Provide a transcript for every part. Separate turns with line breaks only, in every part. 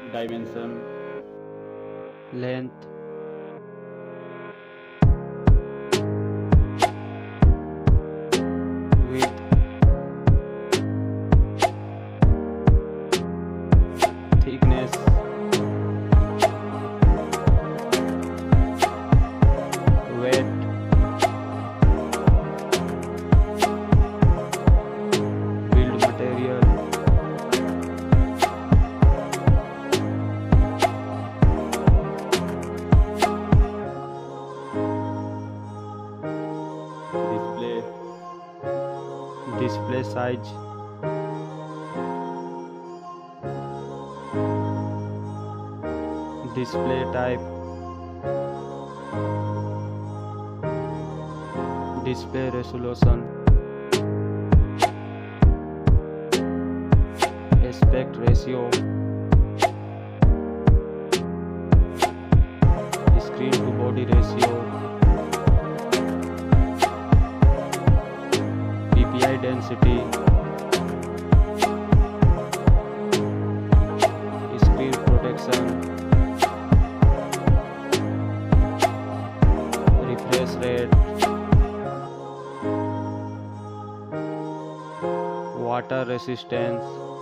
dimension,
length, width, thickness, weight, build material, display size, display type, display resolution, aspect ratio, screen to body ratio, PPI density, screen protection, refresh rate, water resistance,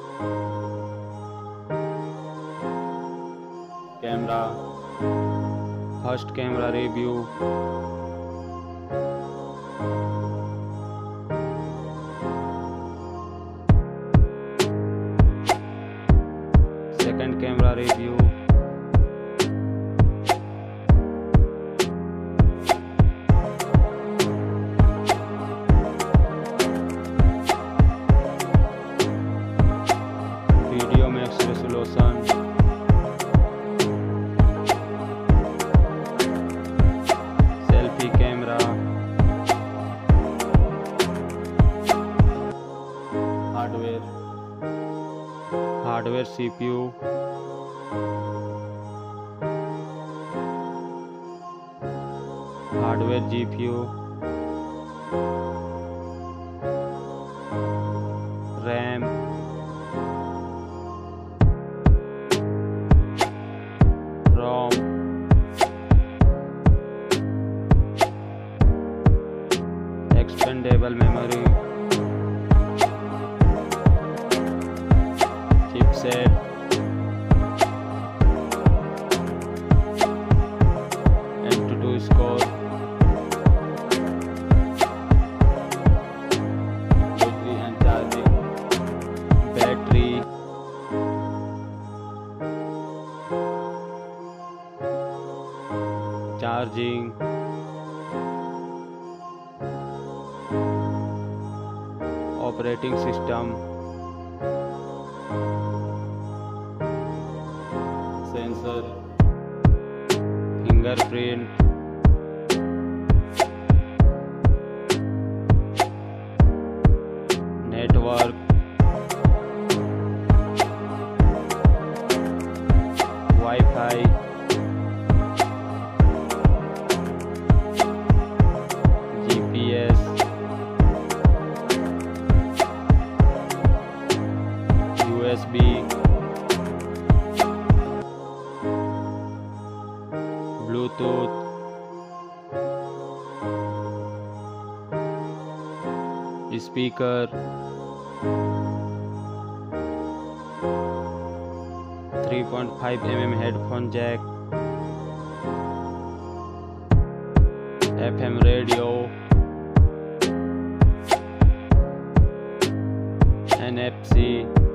camera,
first camera review, second camera review, video max resolution, selfie camera, hardware CPU, hardware GPU, RAM, ROM, expandable memory, chipset, AnTuTu score,
battery and charging,
battery, charging, operating system,
sensor,
fingerprint, network, Wi-Fi, GPS, USB, Bluetooth, speaker, 3.5 mm headphone jack, FM radio, NFC,